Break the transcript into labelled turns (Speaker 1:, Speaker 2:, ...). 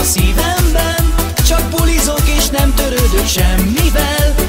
Speaker 1: a szívemben, csak bulizok és nem törődök semmivel.